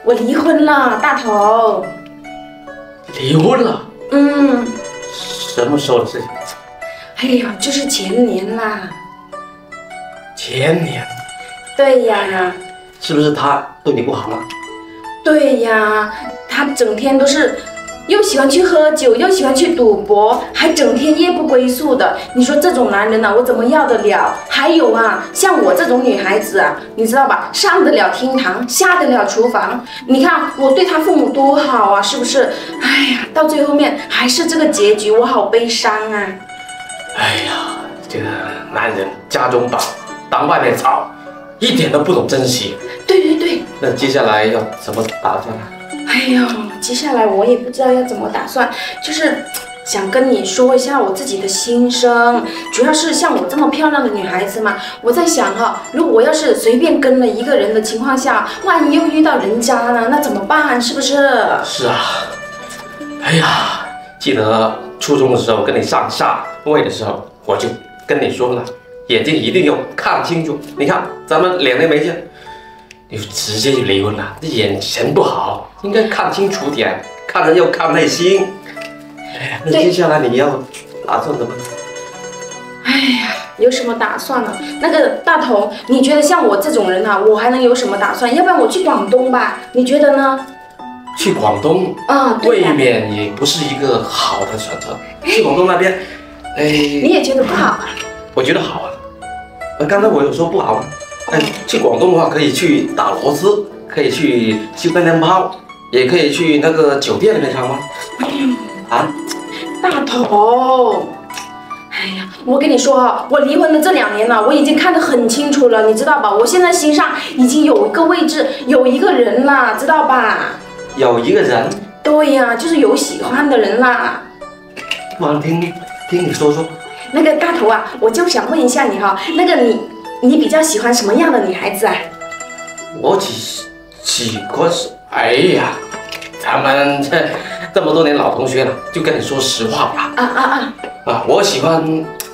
我离婚了，大头。 离婚了？ 嗯。 什么时候的事情？ 哎呀，就是前年啦。 前年？ 对呀。 是不是他对你不好了？ 对呀，他整天都是又喜欢去喝酒，又喜欢去赌博，还整天夜不归宿的。你说这种男人啊，我怎么要得了？还有啊，像我这种女孩子啊，你知道吧，上得了厅堂，下得了厨房。你看我对他父母多好啊，是不是？哎呀，到最后面还是这个结局，我好悲伤啊。 哎呀，这个男人家中宝，当外面草，一点都不懂珍惜。 对对对。 那接下来要怎么打算啊？ 哎呦，接下来我也不知道要怎么打算，就是想跟你说一下我自己的心声。主要是像我这么漂亮的女孩子嘛，我在想哈，如果我要是随便跟了一个人的情况下，万一又遇到人渣呢，那怎么办？是不是？ 是啊。哎呀，记得初中的时候跟你上下位的时候，我就跟你说了，眼睛一定要看清楚。你看咱们2年没见，你就直接就离婚了，这眼神不好，应该看清楚点，看人要看内心。哎呀，那接下来你要打算怎么？ 哎呀，有什么打算呢？那个大头，你觉得像我这种人啊，我还能有什么打算？要不然我去广东吧，你觉得呢？ 去广东啊，对呀。 未免也不是一个好的选择。去广东那边，哎， 你也觉得不好啊？ 我觉得好啊。刚才我有说不好吗？哎，去广东的话，可以去打螺丝，可以去修电灯泡，也可以去那个酒店里面上班。啊， 大头，哎呀，我跟你说啊，我离婚的这2年了，我已经看得很清楚了，你知道吧？我现在心上已经有一个位置，有一个人了，知道吧？ 有一个人？ 对呀，就是有喜欢的人啦。 我听你说说。 那个大头啊，我就想问一下你哈，那个你比较喜欢什么样的女孩子啊？ 我喜欢是，哎呀，咱们这么多年老同学了，就跟你说实话吧。我喜欢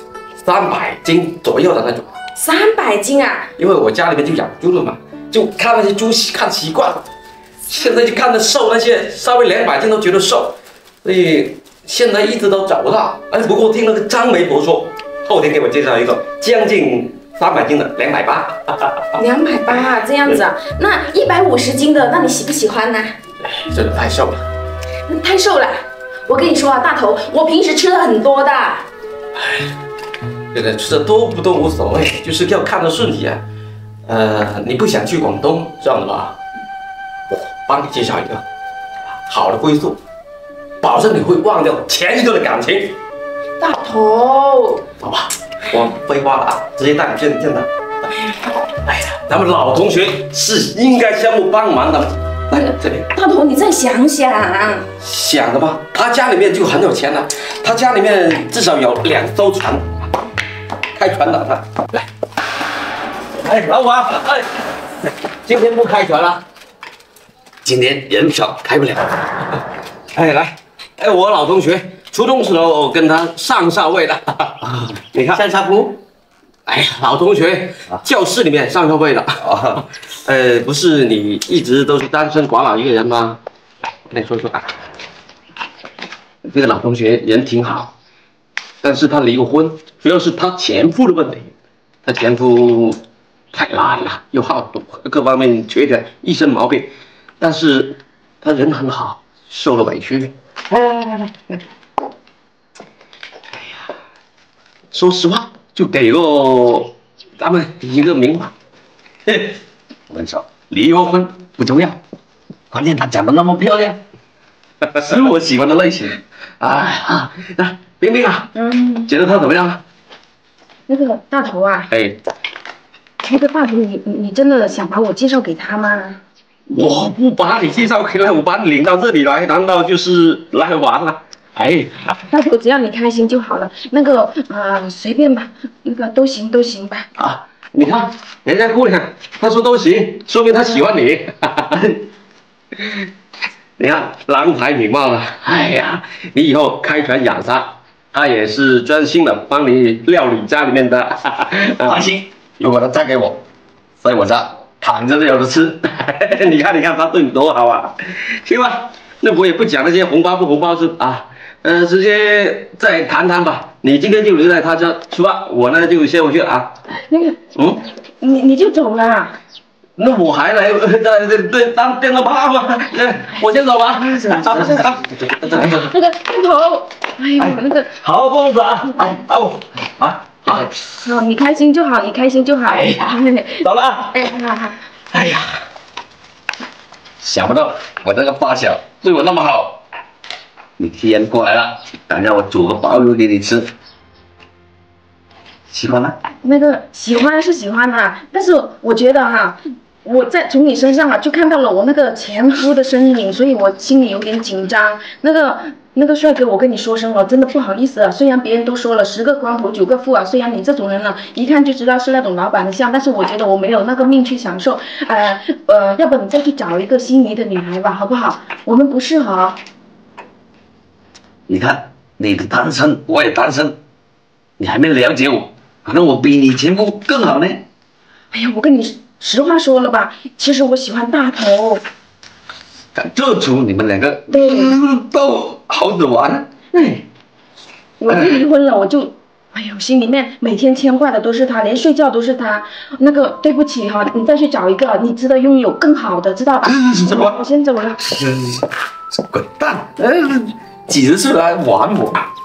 300斤左右的那种。 300斤啊？ 因为我家里面就养猪了嘛，就看那些猪看习惯了，现在就看着瘦，那些稍微200斤都觉得瘦，所以现在一直都找不到。哎，不过听那个张媒婆说，后天给我介绍一个将近300斤的280。 280啊，这样子啊？那150斤的，那你喜不喜欢呢？ 哎，真的太瘦了。 太瘦了。我跟你说啊，大头，我平时吃的很多的。哎， 这个吃的多不多无所谓，就是要看得顺眼。你不想去广东，这样的吧，我帮你介绍一个好的归宿，保证你会忘掉前一段的感情。 大头， 好吧，我废话了啊，直接带你见他。哎呀，咱们老同学是应该相互帮忙的。来这边， 大头，你再想想。 想的吧，他家里面就很有钱了，他家里面至少有2艘船，开船的他。来，哎，老板，哎，今天不开船了，今天人少，开不了。哎，来，哎，我老同学，初中时候跟他上下位的，你看上下铺。 哎呀，老同学，教室里面上下位的。不是你一直都是单身寡佬一个人吗？来，我跟你说说啊，这个老同学人挺好，但是他离过婚，主要是他前夫的问题。他前夫太懒了，又好赌，各方面缺点一身毛病，但是他人很好，受了委屈。来，哎呀，说实话。就给过咱们一个名码。 我跟你说，离过婚不重要，关键她长得那么漂亮，是我喜欢的类型。 哎，来，冰冰啊，觉得她怎么样啊？ 那个大头啊， 哎， 那个大头，你真的想把我介绍给他吗？ 我不把你介绍给他，我把你领到这里来，难道就是来玩了？哎， 大头，只要你开心就好了。那个随便吧，那个都行吧。 啊，你看人家姑娘，她说都行，说明她喜欢你。你看郎才女貌了，哎呀，你以后开船养沙，她也是专心的帮你料理家里面的。 放心，如果她嫁给我，在我家躺着都有的吃。 你看，他对你多好啊！行吧，那我也不讲那些红包不红包是啊，直接再谈谈吧。你今天就留在他家出发，我呢就先回去了啊。 那个，你就走了？ 那我还来当电灯泡吗？我先走吧。 那个猪头，哎呦，那个好疯子啊！好， 好，你开心就好，你开心就好。 走了啊！ 好。 哎呀，想不到我这个发小对我那么好。你既然过来了，敢让我煮个鲍鱼给你吃，喜欢吗？ 那个喜欢是喜欢啊，但是我觉得哈，我从你身上啊就看到了我那个前夫的身影，所以我心里有点紧张。那个帅哥，我跟你说声哦，真的不好意思啊。虽然别人都说了10个光头9个富啊，虽然你这种人呢，一看就知道是那种老板的相，但是我觉得我没有那个命去享受。要不你再去找一个心仪的女孩吧，好不好？我们不适合。 你看，你的单身，我也单身，你还没了解我，可能我比你前夫更好呢。 哎呀，我跟你实话说了吧，其实我喜欢大头。 这出你们两个都好着玩。 我就离婚了，我就，哎呦，心里面每天牵挂的都是他，连睡觉都是他。那个，对不起哈，你再去找一个，你值得拥有更好的，知道吧？ 什么？ 我先走了。 滚蛋！几十岁来玩我。